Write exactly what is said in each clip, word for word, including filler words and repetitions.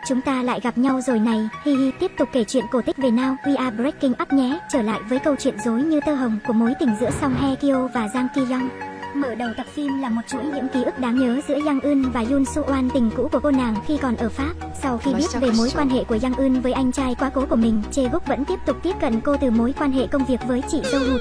chúng ta lại gặp nhau rồi này, hi hi. Tiếp tục kể chuyện cổ tích về Now We Are Breaking Up nhé. Trở lại với câu chuyện rối như tơ hồng của mối tình giữa Song Hye Kyo và Jang Ki Young. Mở đầu tập phim là một chuỗi những ký ức đáng nhớ giữa Yang Eun và Yoon Soo An, tình cũ của cô nàng khi còn ở Pháp. Sau khi biết về mối quan hệ của Yang Eun với anh trai quá cố của mình, Chae Guk vẫn tiếp tục tiếp cận cô từ mối quan hệ công việc với chị dâu Hụt.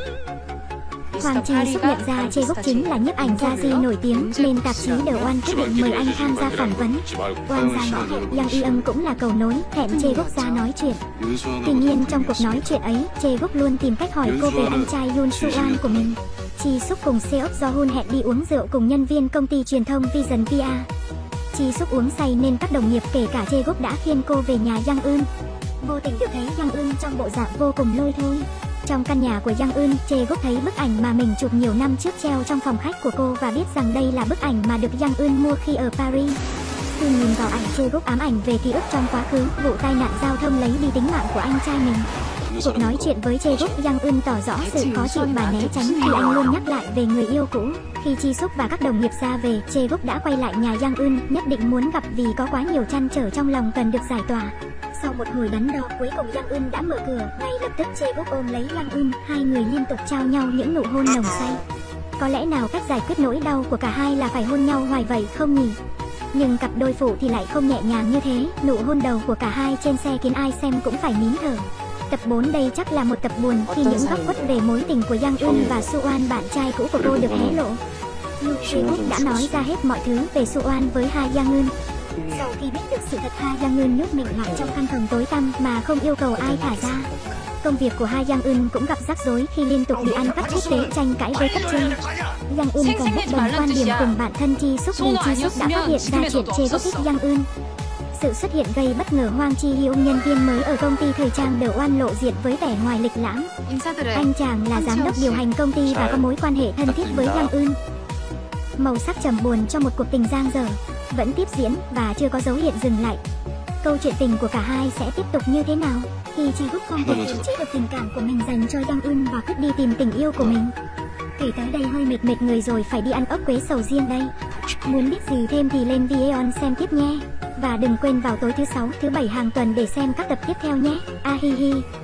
Hoàng Chi Suk nhận ra Chae Guk chính là nhiếp ảnh gia Di nổi tiếng, nên tạp chí The One quyết định mời anh tham gia phỏng vấn. Oan ra ngõ hẹn Yang Eun cũng là cầu nối, hẹn Chae Guk ra nói chuyện. Tuy nhiên trong cuộc nói chuyện ấy, Chae Guk luôn tìm cách hỏi cô về anh trai Yoon Soo An của mình. Chi Suk cùng Seok Do Hun hẹn đi uống rượu cùng nhân viên công ty truyền thông Vision pê e. Chi Suk uống say nên các đồng nghiệp kể cả Chae Guk đã khiêng cô về nhà Yang Eun. Vô tình được thấy Yang Eun trong bộ dạng vô cùng lôi thôi. Trong căn nhà của Yang Eun, Chae Guk thấy bức ảnh mà mình chụp nhiều năm trước treo trong phòng khách của cô và biết rằng đây là bức ảnh mà được Yang Eun mua khi ở Paris. Khi nhìn vào ảnh, Chae Guk ám ảnh về ký ức trong quá khứ, vụ tai nạn giao thông lấy đi tính mạng của anh trai mình. Cuộc nói chuyện với Chae Guk, Yang Eun tỏ rõ sự khó chịu và né tránh khi anh luôn nhắc lại về người yêu cũ. Khi Chi Suk và các đồng nghiệp ra về, Chae Guk đã quay lại nhà Yang Eun, nhất định muốn gặp vì có quá nhiều trăn trở trong lòng cần được giải tỏa. Sau một hồi đắn đo, cuối cùng Yang Eun đã mở cửa, ngay lập tức Chae Guk ôm lấy Yang Eun, hai người liên tục trao nhau những nụ hôn nồng say. Có lẽ nào cách giải quyết nỗi đau của cả hai là phải hôn nhau hoài vậy không nhỉ? Nhưng cặp đôi phụ thì lại không nhẹ nhàng như thế, nụ hôn đầu của cả hai trên xe khiến ai xem cũng phải nín thở. Tập bốn đây chắc là một tập buồn khi những góc khuất về mối tình của Yang Eun và Soo An, bạn trai cũ của cô, được hé lộ. Chae Guk đã nói ra hết mọi thứ về Soo An với Ha Yang Eun. Sau khi biết được sự thật, Ha Yang Eun nhốt mình lại trong căn phòng tối tăm mà không yêu cầu ai thả ra. Công việc của Ha Yang Eun cũng gặp rắc rối khi liên tục bị ăn cắp quốc tế, tranh cãi với cấp trên. Yang Eun còn bất đồng quan điểm cùng bản thân Chi Suk vì Chi Suk đã phát hiện ra chuyện Chae Guk thích Yang Eun. Sự xuất hiện gây bất ngờ, Hwang Ji Hyun, nhân viên mới ở công ty thời trang The One, lộ diện với vẻ ngoài lịch lãm. Anh chàng là giám đốc điều hành công ty và có mối quan hệ thân thiết với Yang Eun. Màu sắc trầm buồn cho một cuộc tình dang dở vẫn tiếp diễn và chưa có dấu hiệu dừng lại. Câu chuyện tình của cả hai sẽ tiếp tục như thế nào khi Chi Guk không thể kiềm chế được tình cảm của mình dành cho Yang Eun và quyết đi tìm tình yêu của mình. Kể tới đây hơi mệt mệt người rồi, phải đi ăn ốc quế sầu riêng đây. Muốn biết gì thêm thì lên Vion xem tiếp nhé. Và đừng quên vào tối thứ sáu, thứ bảy hàng tuần để xem các tập tiếp theo nhé. A hi hi.